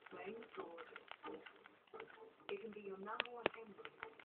Playing the sword. It can be your number one enemy.